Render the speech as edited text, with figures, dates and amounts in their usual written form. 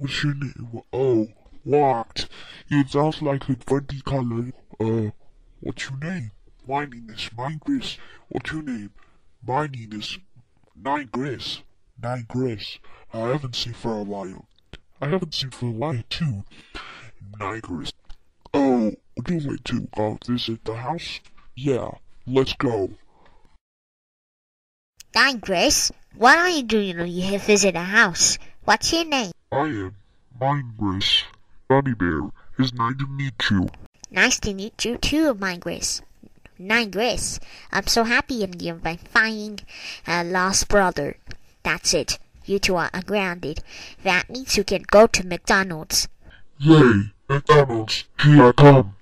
What's your name? Oh, what? You sound like a funny color. What's your name? My name is Chris. What's your name? My name is Chris. Chris. I haven't seen for a while. I haven't seen for a while too. Chris. Oh, would you like to go visit the house? Yeah, let's go. Grantz, what are you doing when you visit a house? What's your name? I am Chris. Bunny Bear. It's nice to meet you. Nice to meet you too, Grantz. Grantz, I'm so happy by finding a lost brother. That's it. You two are ungrounded. That means you can go to McDonald's. Yay! McDonald's, here I come.